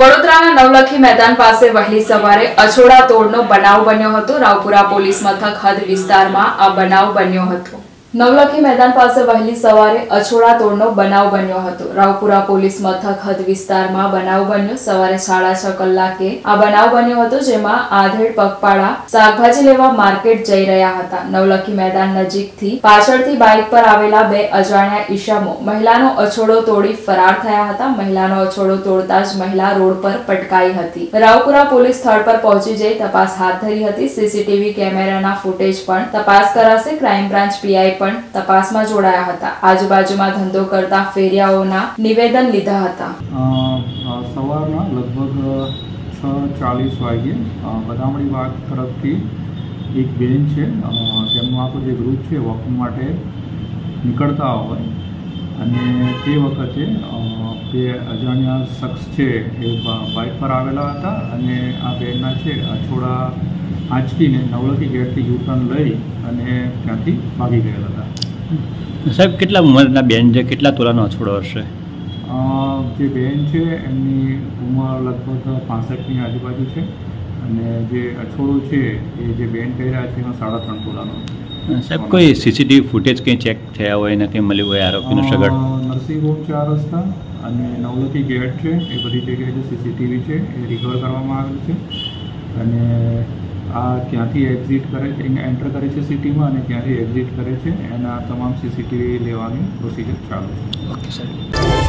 વડોદરાના નવલખી મેદાન પાસે વહેલી સવારે અછોડા તોડનો બનાવ બન્યો હતો। રાવપુરા પોલીસ મથક હદ વિસ્તારમાં આ બનાવ બન્યો હતો। નવલખી મેદાન પાસે વહેલી સવારે અછોડા તોડનો બનાવ બન્યો હતો। રાવપુરા પોલીસ મથક હદ વિસ્તારમાં બનાવ બન્યો। સવારે 6:30 કલાકે આ બનાવ બન્યો હતો, જેમાં આધેડ પગપાળા શાકભાજી લેવા માર્કેટ જઈ રહ્યા હતા। નવલખી મેદાન નજીકથી પાછળથી બાઇક પર આવેલા બે અજાણ્યા ઈસમો મહિલાનો અછોડો તોડી ફરાર થયા હતા। મહિલાનો અછોડો તોડતા જ મહિલા રોડ પર પટકાઈ હતી। રાવપુરા પોલીસ સ્થળ પર પહોંચી જઈ તપાસ હાથ ધરી હતી। સીસીટીવી કેમેરાના ફૂટેજ પણ તપાસ કરાશે। ક્રાઇમ બ્રાન્ચ પીઆઈ પણ તપાસમાં જોડાયા હતા। આજુબાજુમાં ધંધો કરતા ફેરિયાઓના નિવેદન લીધા હતા। સવારના લગભગ 6:40 વાગ્યે બદામડી બાગ તરફથી એક બેન છે, તેમનું આખું જે ગ્રુપ છે વોકિંગ માટે નીકળતા હોય અને તે વખતે બે અજાણ્યા શખ્સ છે એ બાઇક પર આવેલા હતા અને આ બેનના છે અછોડા આંચકીને નવલખી ગેટથી યુટર્ન લઈ અને ત્યાંથી ભાગી ગયેલા હતા। સાહેબ, કેટલા ઉંમરના બેન છે? કેટલા તોલાનો અછોડો હશે? જે બેન છે એમની ઉંમર લગભગ 65ની આજુબાજુ છે અને જે અછોડો છે એ જે બેન કહી રહ્યા છે એનો 3.5 તોલાનો। સાહેબ, કોઈ સીસીટીવી ફૂટેજ કંઈ ચેક થયા હોય ને કંઈ મળ્યું હોય આરોપીનું સગડ? નરસિંહ હોમ 4 રસ્તા અને નવલખી ગેટ છે એ બધી જગ્યાએ જે સીસીટીવી છે એ રિકવર કરવામાં આવેલ છે અને આ ક્યાંથી એક્ઝિટ કરે છે, એન્ટર કરે છે સિટીમાં અને ક્યાંથી એક્ઝિટ કરે છે એના તમામ સીસીટીવી લેવાની પ્રોસિજર ચાલુ છે। ઓકે સાહેબ।